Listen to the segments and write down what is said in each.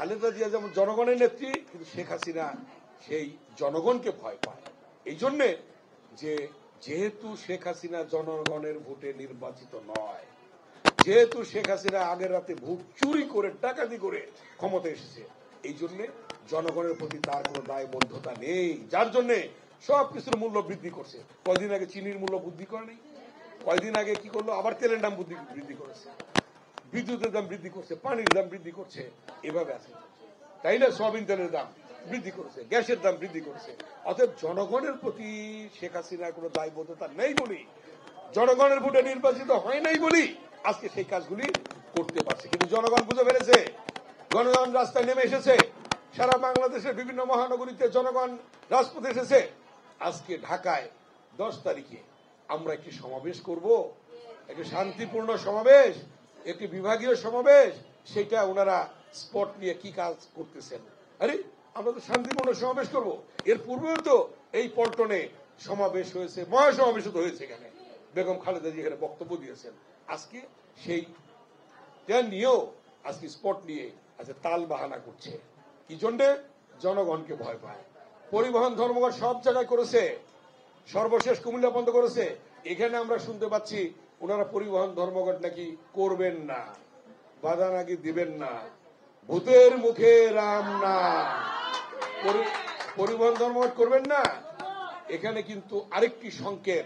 খালেদা জিয়া যেমন জনগণের নেত্রী, কিন্তু শেখ হাসিনা সেই জনগণকে ভয় পায়। এই জন্যে যেহেতু শেখ হাসিনা জনগণের ভোটে নির্বাচিত নয়, যেহেতু শেখ হাসিনা আগের রাতে ভোট চুরি করে ডাকাতি করে ক্ষমতা এসেছে, এই জন্য জনগণের প্রতি তার কোনো দায়বদ্ধতা নেই, যার জন্য সবকিছুর মূল্য বৃদ্ধি করছে। কয়দিন আগে চিনির মূল্য বৃদ্ধি করে নেই, কয়দিন আগে কি করলো, আবার তেলের দাম বৃদ্ধি করেছে, বিদ্যুতের দাম বৃদ্ধি করছে, পানির দাম বৃদ্ধি করছে, এভাবে আছে, তাই না? সয়াবিন তেলের দাম বৃদ্ধি করেছে, গ্যাসের দাম বৃদ্ধি করেছে। অতএব জনগণের প্রতি শেখ হাসিনার কোনো দায়বদ্ধতা নেই বলি, জনগণের ভোটে নির্বাচিত হয় নাই বলি আজকে সেই কাজগুলি করতে পারছে। কিন্তু জনগণ বুঝে ফেলেছে, জনগণ রাস্তায় নেমে এসেছে, সারা বাংলাদেশের বিভিন্ন মহানগরীতে জনগণ রাজপথে এসেছে। আজকে ঢাকায় 10 তারিখে আমরা একটি সমাবেশ করব, একটি শান্তিপূর্ণ সমাবেশ, একটি বিভাগীয় সমাবেশ। সেটা ওনারা স্পট নিয়ে কি কাজ করতেছেন, আরে আমরা তো শান্তিপূর্ণ সমাবেশ করব। এর পূর্বেও তো এই পল্টনে সমাবেশ হয়েছে, মহাসমাবেশ তো হয়েছে, এখানে বেগম খালেদা জিয়া এখানে বক্তব্য দিয়েছেন। আজকে সেইটা নিয়েও আজকে স্পট নিয়ে আজকে তাল বাহানা করছে, কি জন্যে? জনগণকে ভয় পায়। পরিবহন ধর্মঘট সব জায়গায় করেছে, সর্বশেষ কুমিল্লা বন্ধ করেছে। এখানে আমরা শুনতে পাচ্ছি ওনারা পরিবহন ধর্মঘট নাকি করবেন না, বাধা নাকি দিবেন না, ভূতের মুখে রাম না, পরিবহন ধর্মঘট করবেন না। এখানে কিন্তু আরেকটি সংকেত,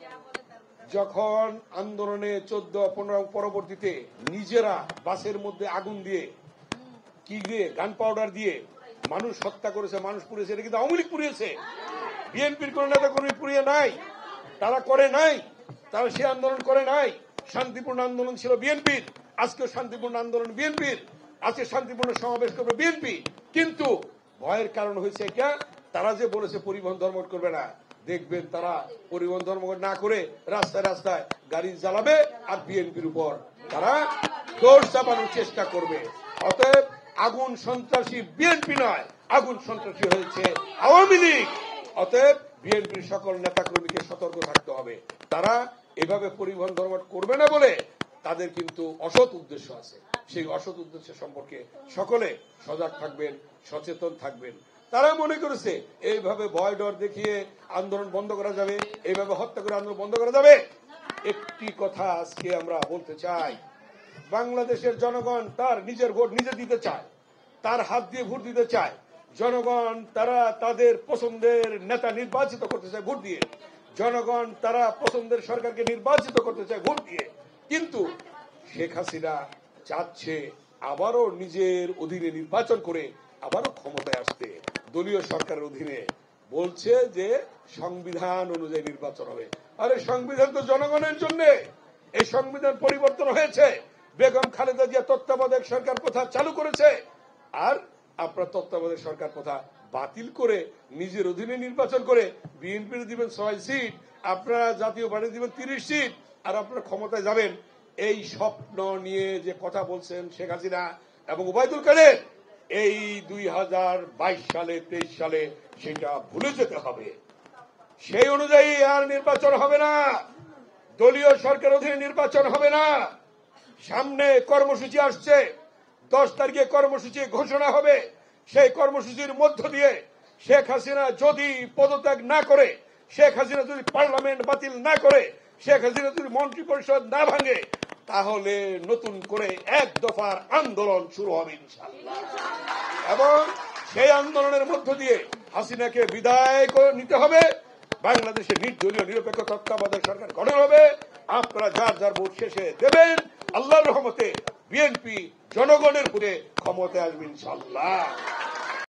যখন আন্দোলনে 14-15 পরবর্তীতে নিজেরা বাসের মধ্যে আগুন দিয়ে, কি দিয়ে, গান পাউডার দিয়ে মানুষ হত্যা করেছে, মানুষ পুড়িয়েছে, এটা কিন্তু আওয়ামী লীগ পুড়িয়েছে, বিএনপির কোন নেতা কর্মী পুড়িয়ে নাই, তারা করে নাই, তারা সে আন্দোলন করে নাই। শান্তিপূর্ণ আন্দোলন ছিল বিএনপির, আজকেও শান্তিপূর্ণ আন্দোলন বিএনপির, আজকে শান্তিপূর্ণ সমাবেশ করবে বিএনপি। কিন্তু ভয়ের কারণ হয়েছে এটা, তারা যে বলেছে পরিবহন ধর্মঘট করবে না, দেখবেন তারা পরিবহন ধর্মঘট না করে রাস্তায় রাস্তায় গাড়ি জ্বালাবে আর বিএনপির উপর তারা দোষ চাপানোর চেষ্টা করবে। অতএব আগুন সন্ত্রাসী বিএনপি নয়, আগুন সন্ত্রাসী হয়েছে আওয়ামী লীগ। অতএব বিএনপির সকল নেতাকর্মীকে সতর্ক থাকতে হবে, তারা এভাবে পরিবহন ধর্মঘট করবে না বলে তাদের কিন্তু অসৎ উদ্দেশ্য আছে। সেই অসৎ উদ্দেশ্য সম্পর্কে সকলে সজাগ থাকবেন, সচেতন থাকবেন। তারা মনে করেছে এইভাবে ভয় ডর দেখিয়ে আন্দোলন বন্ধ করা যাবে, এইভাবে হত্যা করে আন্দোলন বন্ধ করা যাবে। একটি কথা আজকে আমরা বলতে চাই, বাংলাদেশের জনগণ তার নিজের ভোট নিজে দিতে চায়, তার হাত দিয়ে ভোট দিতে চায়। জনগণ তারা তাদের পছন্দের নেতা নির্বাচিত করতে চায় ভোট দিয়ে, জনগণ তারা পছন্দের সরকারকে নির্বাচিত করতে চায় ভোট দিয়ে। কিন্তু শেখ হাসিনা চাচ্ছে আবারও নিজের অধীনে নির্বাচন করে আবারও ক্ষমতায় আসতে, দলীয় সরকারের অধীনে। বলছে যে সংবিধান অনুযায়ী নির্বাচন হবে। আরে সংবিধান তো জনগণের জন্য, এই সংবিধান পরিবর্তন হয়েছে, বেগম খালেদা জিয়া তত্ত্বাবধায়ক সরকার প্রথা চালু করেছে, আর আপনার তত্ত্বাবধায়ক সরকার প্রথা বাতিল করে নিজের অধীনে নির্বাচন করে বিএনপির দিবেন 6 সিট, আপনারা জাতীয় পার্টি দিবেন 30 সিট, আর আপনারা ক্ষমতায় যাবেন। এই স্বপ্ন নিয়ে যে কথা বলছেন শেখ হাসিনা এবং ওবায়দুল কাদের, এই 2022 সালে 23 সালে সেটা ভুলে যেতে হবে। সেই অনুযায়ী আর নির্বাচন হবে না, দলীয় সরকার অধীনে নির্বাচন হবে না। সামনে কর্মসূচি আসছে, 10 তারিখে কর্মসূচি ঘোষণা হবে। সেই কর্মসূচির মধ্য দিয়ে শেখ হাসিনা যদি পদত্যাগ না করে, শেখ হাসিনা যদি পার্লামেন্ট বাতিল না করে, শেখ হাসিনা যদি মন্ত্রী পরিষদ না ভাঙে, তাহলে নতুন করে 1 দফার আন্দোলন শুরু হবে ইনশাআল্লাহ। এবং সেই আন্দোলনের মধ্য দিয়ে হাসিনাকে বিদায় করে নিতে হবে, বাংলাদেশের নির্দলীয় নিরপেক্ষ তত্ত্বাবধায়ক সরকার গঠন হবে। আপনারা যার যার ভোট শেষে দেবেন, আল্লাহর রহমতে বিএনপি জনগণের ভোটে ক্ষমতায় আসবে ইনশাআল্লাহ।